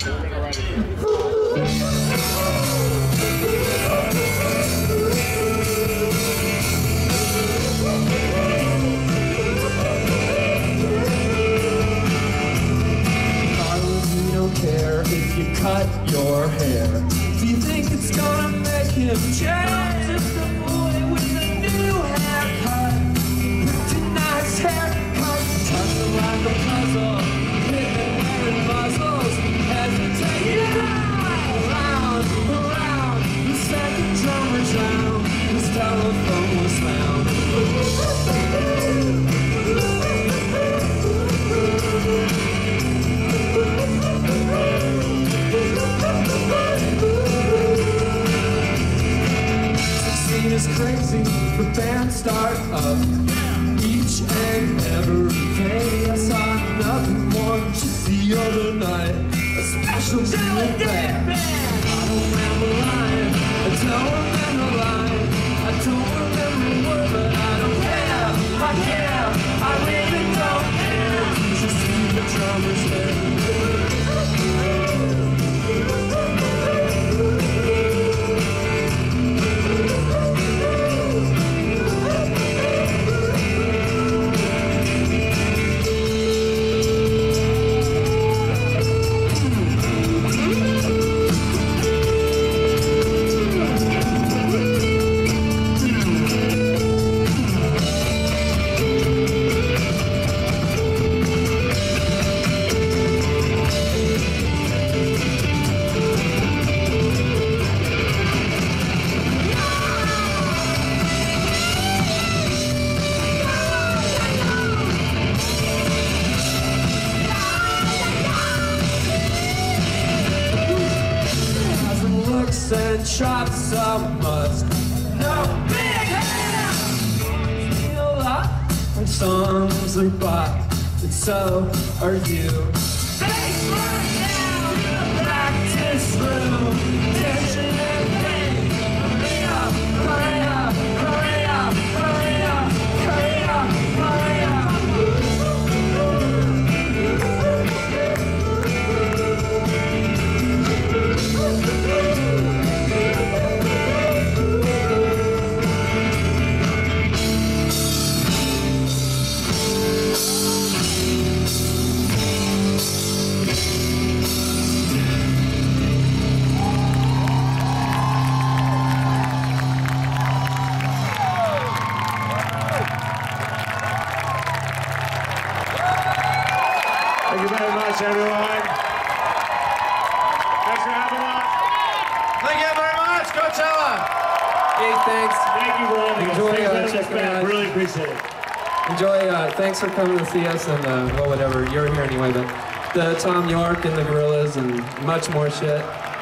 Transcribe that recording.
If you cut your hair, do you think it's gonna make him change? Just a boy with a new haircut, pretty nice haircut, tussle like a puzzle, hidden wearing muzzles, hesitating around, around. The second drummer's down, his telephone was found. Is crazy, the band start up each and every day. I saw nothing more just the other night, a special jelly band. I don't remember lying, I don't remember lying, I don't remember a word, but I don't care, I care, I really don't care. Just see the drummers there. And chops of musk, no big hands. Feel up when songs are bought, and so are you. Face right down in the practice room, tension and pain. Hurry up, hurry up, hurry up, hurry up, hurry up, hurry up. Thank you very much, everyone. Thanks for having us. Thank you very much, Coachella. Hey, thanks. Thank you for having us. Enjoy Thanks for checking having us it back. out. Really appreciate it. Enjoy, thanks for coming to see us, and well, whatever, you're here anyway, but the Tom York and the Gorillas and much more shit.